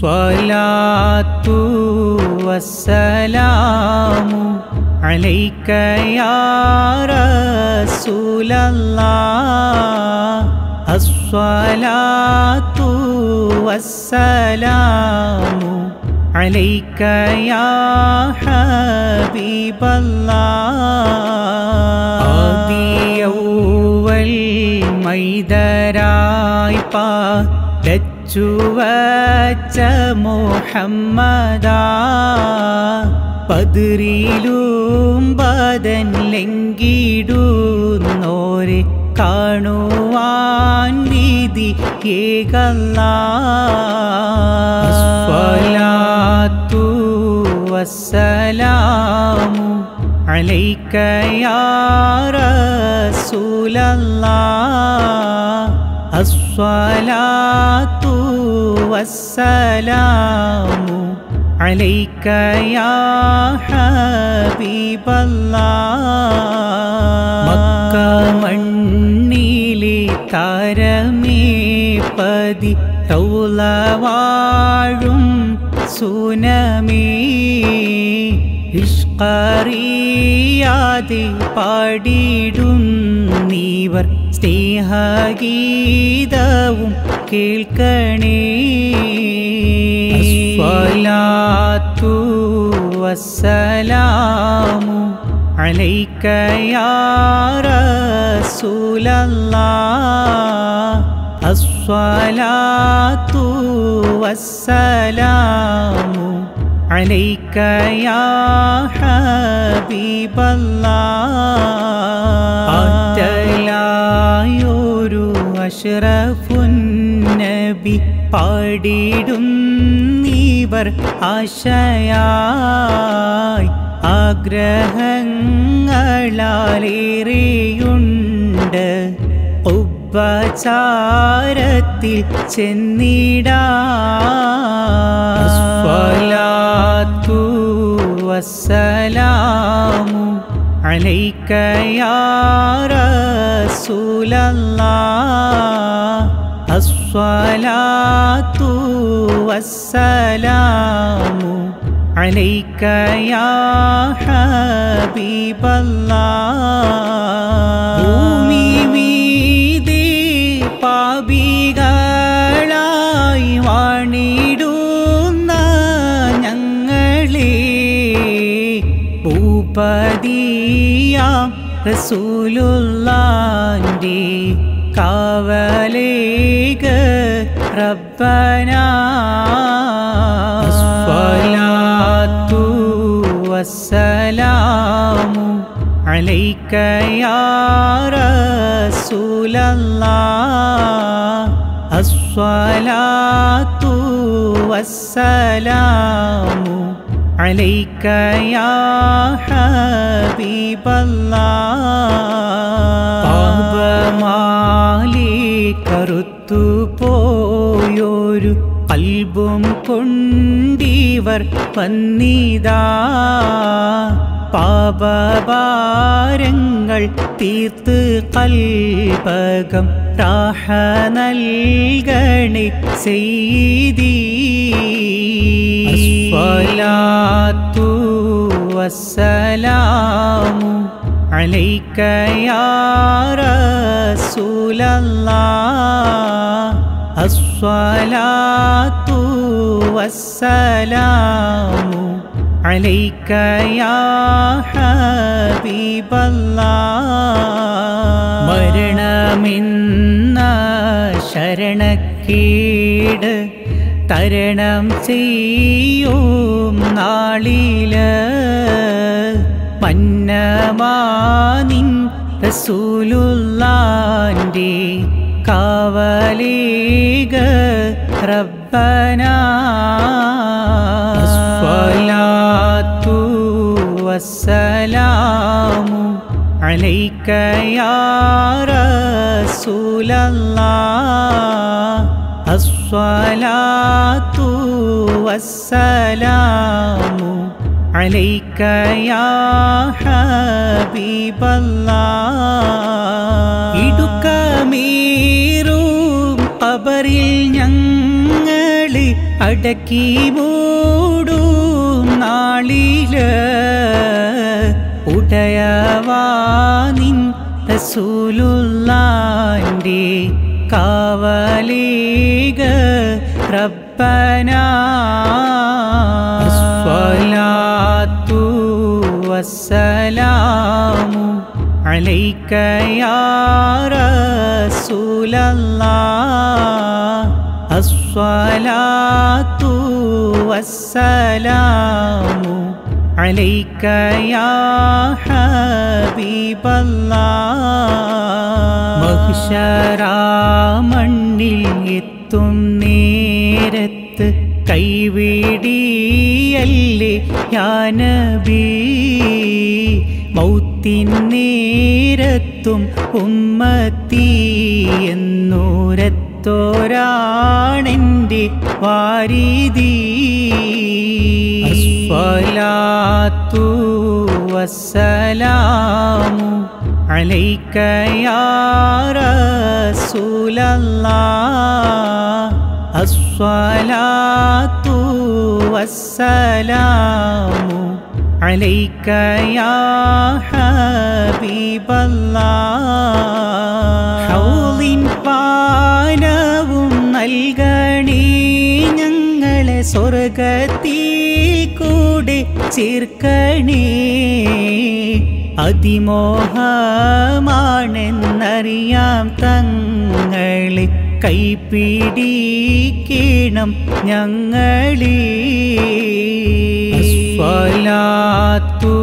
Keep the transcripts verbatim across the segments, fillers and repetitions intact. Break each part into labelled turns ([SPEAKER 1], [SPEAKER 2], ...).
[SPEAKER 1] അസ്സലാത്തു വസ്സലാമു അലൈക യാ റസൂലല്ലാഹ് അസ്സലാത്തു വസ്സലാമു അലൈക യാ ഹബീബല്ലാഹ് ആദിയൗവൽ മൈദരായി പാടച്ചുവച്ച മുഹമ്മദാ ബദ്രിലും ബദൻ ലംഘിടുന്നോരെ കാണുവാൻ വിധി ഏകല്ലാഹ് അസ്സലാത്തു വസ്സലാമു അലൈക യാ റസൂലല്ലാഹ് അസ്സലാത്തു വസ്സലാമു അലൈക യാ ഹബീബല്ലാഹ് മക്ക മണ്ണിലെ താരമേ പതി തൗല വാഴും സുനമേ ഇഷ്ഖറിയാതെ പാടിടും നീവർ സ്നേഹഗീതവും കേൾക്കണേ അസ്സലാത്തു വസ്സലാമു അലൈക യാ റസൂലല്ലാഹ് അസ്സലാത്തു വസ്സലാമു അലൈക യാ ഹബീബല്ലാഹ് ആറ്റലായൊരു അഷ്റഫുൻ നബി പാടിടും നീവർ ആശയായി ആഗ്രഹങ്ങളാലേറെയുണ്ട് ഉപചാരത്തിൽ ചെന്നിടാൻ അസ്സലാത്തു വസ്സലാമു അലൈക യാ റസൂലല്ലാഹ് അസ്സലാത്തു വസ്സലാമു അലൈക യാ ഹബീബല്ലാഹ് ഭൂമി മീതെ പാപികളായി വാണിടുന്ന ഞങ്ങളെ ഭൂപതിയാം റസൂലുള്ളാന്റെ കാവലേക റബ്ബനാ അസ്സലാത്തു വസ്സലാമു അലൈക യാ റസൂലല്ലാഹ് അസ്സലാത്തു വസ്സലാമു അലൈക യാ ഹബീബല്ലാഹ് പാപമാലി കറുത്തുപോയൊരു കൽബും കൊണ്ടിവർ വന്നിതാ പാപഭാരങ്ങൾ തീർത്ത് കൽബകം രാഹ നൽകണേ സയ്യിദീ അസ്സലാത്തു വസ്സലാമു അലൈക യാ റസൂലല്ലാഹ് അസ്സലാത്തു വസ്സലാമു അലൈക യാ ഹബീബല്ലാഹ് മരണമെന്ന ശരണക്കേട് തരണം ചെയ്യും നാളില് മന്നമാനിൻ റസൂലുള്ളാന്റെ കാവലേക റബ്ബനാ അസ്സലാത്തു വസ്സലാമു അലൈക യാ റസൂലല്ലാഹ് അസ്സലാത്തു വസ്സലാമു അലൈക യാ ഹബീബല്ലാഹ് ഇടുക്കമേറും ഖബറിൽ ഞങ്ങളെ അടക്കി മൂടും നാളില് ഉടയവാ നിൻ റസൂലുള്ളാന്റെ കാവലിക റബ്ബനാ അസ്സലാത്തു വസ്സലാമു അലൈക യാ റസൂലല്ലാഹ് അസ്സലാത്തു വസ്സലാമു അലൈക യാ ഹബീബല്ലാഹ് മഹ്ശറാ മണ്ണിൽ എത്തും നേരത്ത് കൈവിടിയല്ലേ യാ നബി മൗത്തിൻ നേരത്തും ഉമ്മത്തി എന്നൂരത്തോരാണെൻ്റെ വാരിദി അസ്സലാത്തു വസ്സലാമു അലൈക യാ റസൂലല്ലാഹ് അസ്സലാത്തു വസ്സലാമു അലൈക യാ ഹബീബല്ലാഹ് ഹൗളിൻ പാനവും നൽകണേ ഞങ്ങളെ സ്വർഗ്ഗത്തിൽ കൂടെ ചേർക്കണേ അതിമോഹമാണെന്നറിയാം തങ്ങളെ കൈപിടിക്കണം ഞങ്ങളെ അസ്സലാത്തു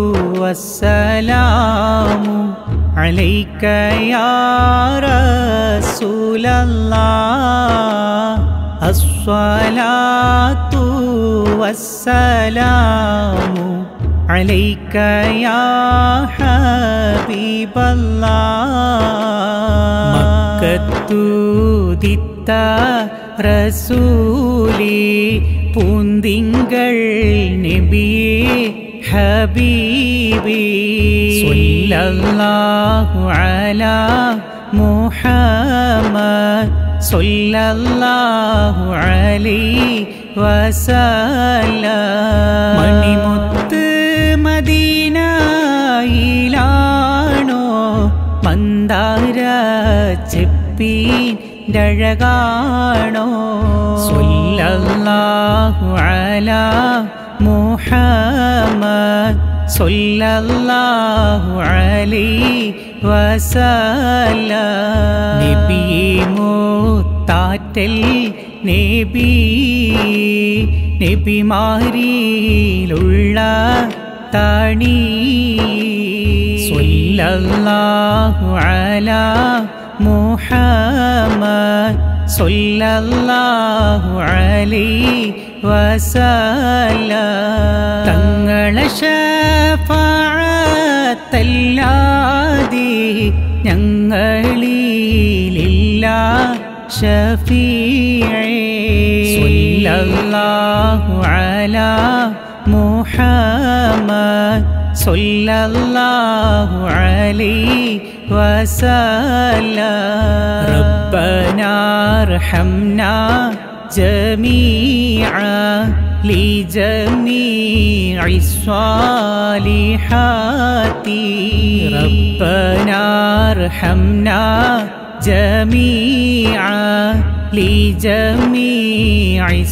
[SPEAKER 1] വസ്സലാമു അലൈക യാ റസൂലല്ലാഹ് അസ്സലാത്തു വസ്സലാമു അലൈക യാ ഹബീബല്ലാഹ് മക്കത്തൂദിത്ത റസൂലി പൂന്തിങ്കൾ നബിയേ ഹബീബി സ്വല്ലല്ലാഹു അലാ മുഹമ്മദ് സ്വല്ലല്ലാഹു അലൈഹി വസല്ലം മണിമുത്ത് മദീനയിലാണോ മന്ദാര ചെപ്പീൻ്റഴകാണോ സ്വല്ലല്ലാഹു അലാ മുഹമ്മദ് സ്വല്ലല്ലാഹു അലൈഹി വസല്ലം നബിയേ മുത്താറ്റൽ നബി നബിമാരിലുള്ള താണി സ്വല്ലല്ലാഹു അലാ മുഹമ്മദ് സ്വല്ലല്ലാഹു അലൈഹി വസല്ലം തങ്ങളെ ശഫാഅത്തല്ലാതെ ഞങ്ങളിലില്ല ഷഫീഇ സ്വല്ലല്ലാഹു അലാ മുഹമ്മദ് സ്വല്ലല്ലാഹു അലൈഹി വസല്ലം റബ്ബനാ അർഹംനാ ജമീഅ ലി ജമീഇ സ്വാലിഹാതി റബ്ബനാ അർഹംനാ ജമീഅ ലി ജമീഇ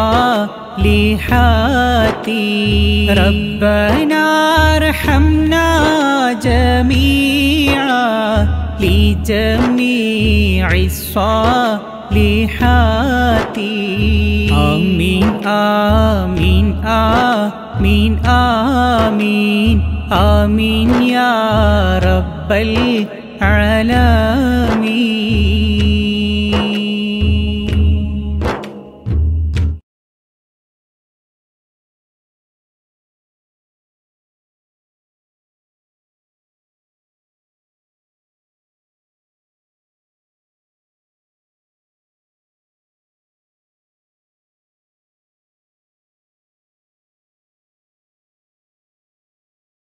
[SPEAKER 1] സ്വാലിഹാതി റബ്ബനാ അർഹംനാ ജമീഅ ലി ജമീഇ സ്വാലിഹാതി ആമീൻ ആമീൻ ആമീൻ ആമീൻ ആമീൻ യാ റബ്ബൽ ആലമീൻ